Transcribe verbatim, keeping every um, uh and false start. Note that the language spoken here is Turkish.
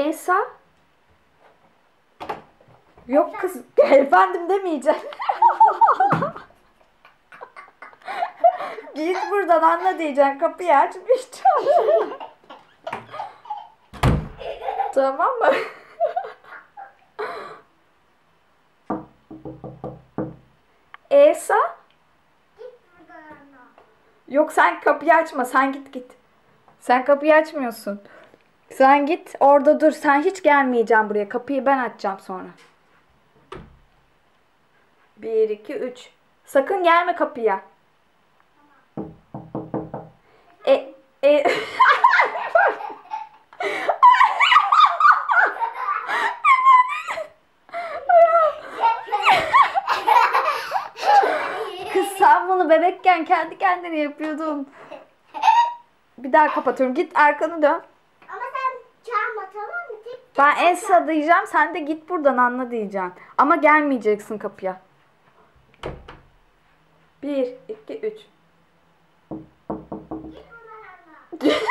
Esa. Yok kız. Efendim demeyeceğim. Git buradan anla diyeceksin. Kapıyı açmayacağım. Tamam mı? Esa. Yok sen kapıyı açma. Sen git git. Sen kapıyı açmıyorsun. Sen git orada dur. Sen hiç gelmeyeceksin buraya. Kapıyı ben açacağım sonra. Bir, iki, üç. Sakın gelme kapıya. E, e... Kız sen bunu bebekken kendi kendine yapıyordun. Bir daha kapatıyorum. Git arkanı dön. Ama sen çağırma, tamam mı? Tek Ben Esa diyeceğim. Sen de git buradan anla diyeceksin. Ama gelmeyeceksin kapıya. Bir, iki, üç. git bunlar anla.